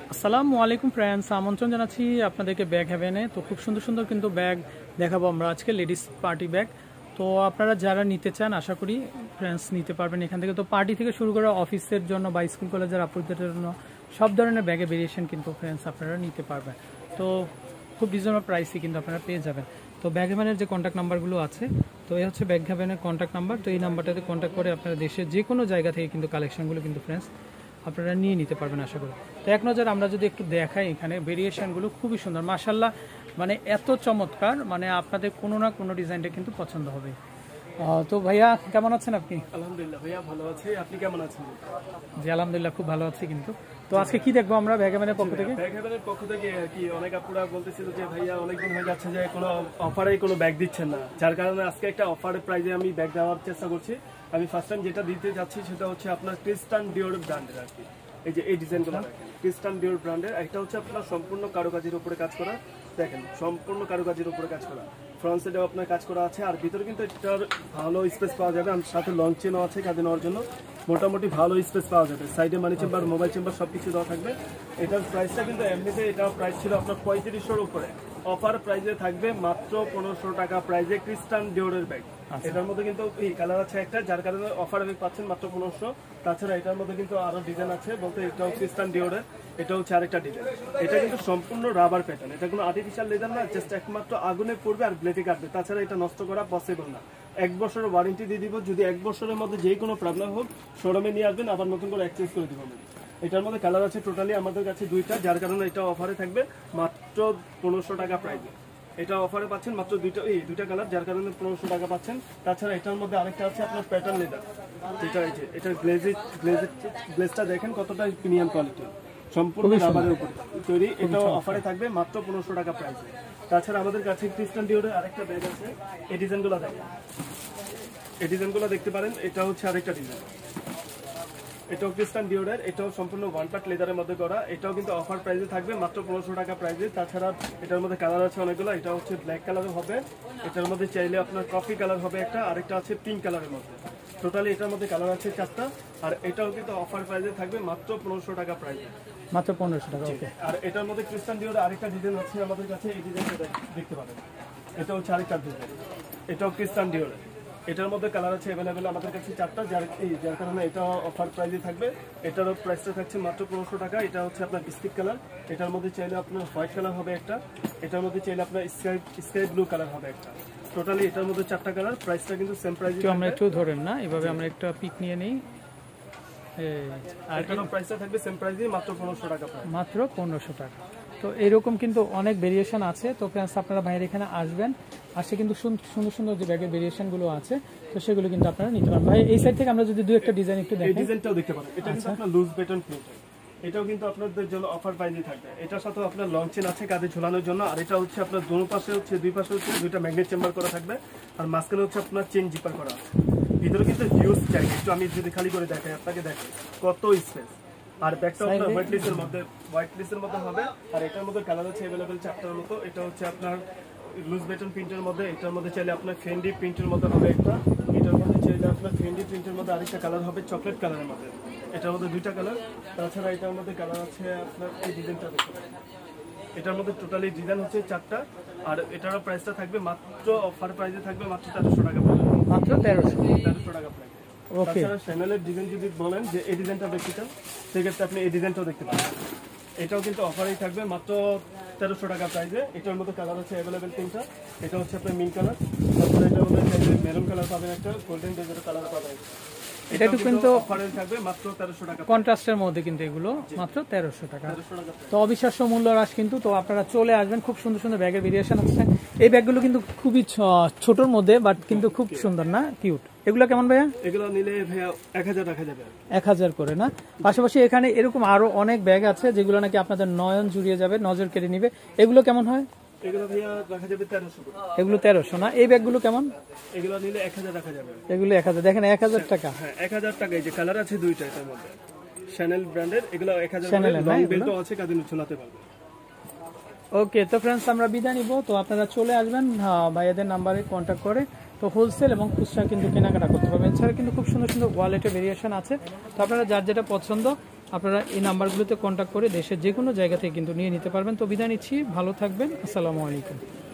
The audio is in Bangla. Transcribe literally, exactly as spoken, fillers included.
আসসালামু আলাইকুম ফ্রেন্ডস, আমন্ত্রণ জানাচ্ছি আপনাদেরকে ব্যাগ হ্যাভেনে। তো খুব সুন্দর সুন্দর কিন্তু ব্যাগ দেখাবো আমরা আজকে, লেডিস পার্টি ব্যাগ। তো আপনারা যারা নিতে চান আশা করি ফ্রেন্ডস নিতে পারবেন এখান থেকে। তো পার্টি থেকে শুরু করে অফিসের জন্য বা স্কুল কলেজের আপুদের জন্য সব ধরনের ব্যাগের ভেরিয়েশন কিন্তু ফ্রেন্ডস আপনারা নিতে পারবেন। তো খুব রিজনেবল প্রাইসে কিন্তু আপনারা পেয়ে যাবেন। তো ব্যাগ হ্যাভেনের যে কন্ট্যাক্ট নাম্বারগুলো আছে, তো এই হচ্ছে ব্যাগ হ্যাভেনের কন্ট্যাক্ট নাম্বার। তো এই নাম্বারটাতে কন্ট্যাক্ট করে আপনারা দেশের যে কোনো জায়গা থেকে কিন্তু কালেকশনগুলো কিন্তু ফ্রেন্ডস আপনারা নিয়ে নিতে পারবেন আশা করি। তো এক নজর আমরা যদি একটু দেখাই, এখানে ভেরিয়েশনগুলো খুবই সুন্দর মাশাআল্লাহ, মানে এত চমৎকার, মানে আপনাদের কোনো না কোনো ডিজাইনটা কিন্তু পছন্দ হবে। তো ভাইয়া কেমন আছেন আপনি? আলহামদুলিল্লাহ ভাইয়া ভালো আছি, আপনি কেমন আছেন? জি আলহামদুলিল্লাহ খুব ভালো আছি। কিন্তু তো আজকে কি দেখবো আমরা ব্যাগ হ্যাভেনের পক্ষ থেকে? ব্যাগ হ্যাভেনের পক্ষ থেকে আর কি অনেক আপুরা বলতেছিল যে ভাইয়া অনেকদিন হয়ে যাচ্ছে যে কোনো অফারে কোনো ব্যাগ দিচ্ছেন না, যার কারণে আজকে একটা অফারের প্রাইজে আমি ব্যাগ দেওয়ার চেষ্টা করছি। আমি ফার্স্ট টাইম যেটা দিতে যাচ্ছি সেটা হচ্ছে আপনার ক্রিস্টান ডিওর ব্র্যান্ডের আর কি। এই যে এই ডিজাইনগুলো দেখেন, ক্রিস্টান ডিওর ব্র্যান্ডের। একটা হচ্ছে আপনার সম্পূর্ণ কারুকাজের উপরে কাজ করা, দেখেন সম্পূর্ণ কারুকাজের উপরে কাজ করা, ফ্রন্ট সাইডেও আপনার কাজ করা আছে। আর ভিতরে কিন্তু এটার ভালো স্পেস পাওয়া যাবে, আর সাথে লং চেনও আছে কাঁধে নেওয়ার জন্য, মোটামুটি ভালো স্পেস পাওয়া যাবে। সাইডে মানি চেম্বার, মোবাইল চেম্বার সব কিছু দেওয়া থাকবে। এটার প্রাইসটা কিন্তু এমনিতে এটার প্রাইস ছিল আপনার পঁয়ত্রিশশোর উপরে, অফার প্রাইজে থাকবে মাত্র পনেরোশো টাকা প্রাইজে ক্রিস্টান ডিওরের ব্যাগ। এটার মধ্যে কিন্তু এই কালার আছে একটা, যার কারণে অফার ব্যাগ পাচ্ছেন মাত্র পনেরোশো। তাছাড়া এটার মধ্যে কিন্তু আরো ডিজাইন আছে, বলতে এটাও ক্রিস্টান ডিওরের, এটা হচ্ছে আরেকটা ডিজাইন। এটা কিন্তু সম্পূর্ণ রাবার প্যাটার্ন, এটা কোনো আর্টিফিশিয়াল লেদার না, জাস্ট একমাত্র আগুনে পড়বে আর ব্লেডে কাটবে। তাছাড়া এটা নষ্ট করা পসিবল না। এক বছরের ওয়ারেন্টি দিয়ে দিব, যদি এক বছরের মধ্যে যে কোনো প্রবলেম হোক শোরুমে নিয়ে আসবেন, আবার নতুন করে এক্সচেঞ্জ করে দিব। এটার মধ্যে কালার আছে টোটালি আমাদের কাছে দুইটা, যার কারণে এটা অফারে থাকবে মাত্র পনেরোশো টাকা প্রাইজে। এটা অফারে পাচ্ছেন মাত্র দুইটা, এই দুইটা কালার, যার কারণে পনেরোশো টাকা পাচ্ছেন। তাছাড়া এটার মধ্যে আরেকটা আছে আপনার প্যাটার্ন লেদার, যেটা এই যে এটার গ্লেজের গ্লেজের গ্লেজটা দেখেন কতটা প্রিমিয়াম কোয়ালিটি, সম্পূর্ণ রাবারের উপর তৈরি। এটাও অফারে থাকবে মাত্র পনেরোশো টাকা প্রাইসে। তাছাড়া আমাদের কাছে ক্রিস্টান ডিওরের আরেকটা ব্যাগ আছে, এই ডিজাইনগুলো দেখেন, এই ডিজাইনগুলো দেখতে পারেন। এটা হচ্ছে আরেকটা ডিজাইন, এটাও ক্রিস্টান ডিওরের, এটাও সম্পূর্ণ ওয়ান পার্ট লেদারের মধ্যে করা। এটাও কিন্তু অফার প্রাইসে থাকবে মাত্র পনেরোশো টাকা প্রাইসে। তাছাড়া এটার মধ্যে কালার আছে অনেকগুলো, এটা হচ্ছে ব্ল্যাক কালারের হবে, এটার মধ্যে চাইলে আপনার কফি কালার হবে একটা, আরেকটা আছে পিঙ্ক কালারের মধ্যে। টোটালি এটার মধ্যে কালার আছে চারটা, আর এটাও কিন্তু অফার প্রাইসে থাকবে মাত্র পনেরোশো টাকা প্রাইসে, মাত্র পনেরোশো টাকা। ওকে। আর এটার মধ্যে ক্রিস্টান ডিওরের আরেকটা ডিজাইন আছে আমাদের কাছে, এই ডিজাইনটা দেখতে পাবেন, এটা হচ্ছে আরেকটা ডিজাইন, এটাও ক্রিস্টান ডিওরের। এটার মধ্যে কালার আছে অ্যাভেলেবেল আমাদের কাছে চারটা, যার এই যার কারণে এটা অফার প্রাইসে থাকবে। এটারও প্রাইসটা থাকছে মাত্র পনেরোশো টাকা। এটা হচ্ছে আপনার বিস্কিট কালার, এটার মধ্যে চাইলে আপনার হোয়াইট কালার হবে একটা, এটার মধ্যে চাইলে আপনার স্কাই স্কাই ব্লু কালার হবে একটা। টোটালি এটার মধ্যে চারটা কালার, প্রাইসটা কিন্তু সেম প্রাইসে। একটু আমরা একটু ধরেন না, এভাবে আমরা একটা পিক নিয়ে নিই। আর এটারও প্রাইসটা থাকবে সেম প্রাইসে মাত্র পনেরোশো টাকা, মাত্র পনেরোশো টাকা। তো এরকম কিন্তু অনেক ভেরিয়েশন আছে। তো ফ্রেন্ডস আপনারা ভাইয়ের এখানে আসবেন, আসে কিন্তু সুন্দর সুন্দর যে ব্যাগের ভেরিয়েশনগুলো আছে, তো সেগুলো কিন্তু আপনারা নিতে পারেন। ভাই এই সাইড থেকে আমরা যদি দুই একটা ডিজাইন একটু দেখি, এই ডিজাইনটাও দেখতে পারেন। এটা কিন্তু আপনার লুজ বাটন প্রিন্ট, এটাও কিন্তু আপনাদের জন্য অফার প্রাইসে থাকবে। এটার সাথে আপনার লং চেন আছে কাঁধে ঝোলানোর জন্য, আর এটা হচ্ছে আপনার দোনো পাশে হচ্ছে দুই পাশে হচ্ছে দুইটা ম্যাগনেট চেম্বার করা থাকবে, আর মাঝখানে হচ্ছে আপনার চেন জিপার করা আছে। ভিতরে কিন্তু হিউজ জায়গা, একটু আমি যদি খালি করে দেখাই আপনাকে, দেখেন কত স্পেস। আর ব্যাগটা আপনার হোয়াইট লিসের মধ্যে হোয়াইট লিসের মধ্যে হবে, আর এটার মধ্যে কালার আছে অ্যাভেলেবেল চারটার মতো। এটা হচ্ছে আপনার লুজ বাটন প্রিন্টের মধ্যে, এটার মধ্যে চাইলে আপনার ফেন্ডি প্রিন্টের মধ্যে হবে একটা, এটার মধ্যে চাইলে আপনার ফেন্ডি প্রিন্টের মধ্যে আরেকটা কালার হবে চকলেট কালারের মধ্যে, এটার মধ্যে দুইটা কালার। তাছাড়া এটার মধ্যে কালার আছে আপনার এই ডিজাইনটা দেখতে পারেন, এটার মধ্যে টোটালি ডিজাইন হচ্ছে চারটা, আর এটারও প্রাইসটা থাকবে মাত্র অফার প্রাইসে থাকবে মাত্র তেরোশো টাকা, মাত্র তেরোশো তেরোশো টাকা প্রাইস। তাছাড়া চ্যানেলের ডিজাইন যদি বলেন যে এই ডিজাইনটা দেখতে চান, সেক্ষেত্রে আপনি এই ডিজাইনটাও দেখতে পাবেন। এটাও কিন্তু অফারেই থাকবে মাত্র তেরোশো টাকা প্রাইসে। এটার মধ্যে কালার আছে অ্যাভেলেবেল তিনটা, এটা হচ্ছে আপনার মিন্ট কালার, তারপরে এটার মধ্যে মেরুন কালার পাবেন একটা, গোল্ডেন ডেজার্ট কালার পাবেন। এটা কিন্তু অফারে থাকবে মাত্র তেরোশো টাকা, কন্ট্রাস্টের মধ্যে কিন্তু এগুলো মাত্র তেরোশো টাকা। তো অবিশ্বাস্য মূল্য হ্রাস কিন্তু। তো আপনারা চলে আসবেন, খুব সুন্দর সুন্দর ব্যাগের ভেরিয়েশন আছে। এই ব্যাগগুলো কিন্তু খুবই ছোটর মধ্যে, বাট কিন্তু খুব সুন্দর না, কিউট। এগুলো কেমন ভাইয়া? এগুলো নিলে ভাইয়া এক হাজার রাখা যাবে, এক হাজার করে না? পাশাপাশি এখানে এরকম আরো অনেক ব্যাগ আছে যেগুলো নাকি আপনাদের নয়ন জুড়িয়ে যাবে, নজর কেড়ে নিবে। এগুলো কেমন হয়? এগুলো ভাইয়া রাখা যাবে তেরোশো। এগুলো তেরোশো না? এই ব্যাগগুলো কেমন? এগুলো নিলে এক হাজার রাখা যাবে। এগুলো এক হাজার, দেখেন এক হাজার টাকা। হ্যাঁ এক হাজার টাকা। এই যে কালার আছে দুইটা এটার মধ্যে, চ্যানেল ব্র্যান্ডের, এগুলো এক হাজার। লং বেল্টও আছে, কাঁধে ঝোলাতে পারবে। ওকে, তো ফ্রেন্ডস আমরা বিদায় নিব। তো আপনারা চলে আসবেন ভাইয়াদের নাম্বারে কন্ট্যাক্ট করে। তো হোলসেল এবং খুচরা কিন্তু কেনাকাটা করতে পারবেন। এছাড়া কিন্তু খুব সুন্দর সুন্দর ওয়ালেটের ভেরিয়েশন আছে। তো আপনারা যার যেটা পছন্দ আপনারা এই নাম্বারগুলোতে কন্ট্যাক্ট করে দেশের যে কোনো জায়গা থেকে কিন্তু নিয়ে নিতে পারবেন। তো বিদায় নিচ্ছি, ভালো থাকবেন, আসসালামু আলাইকুম।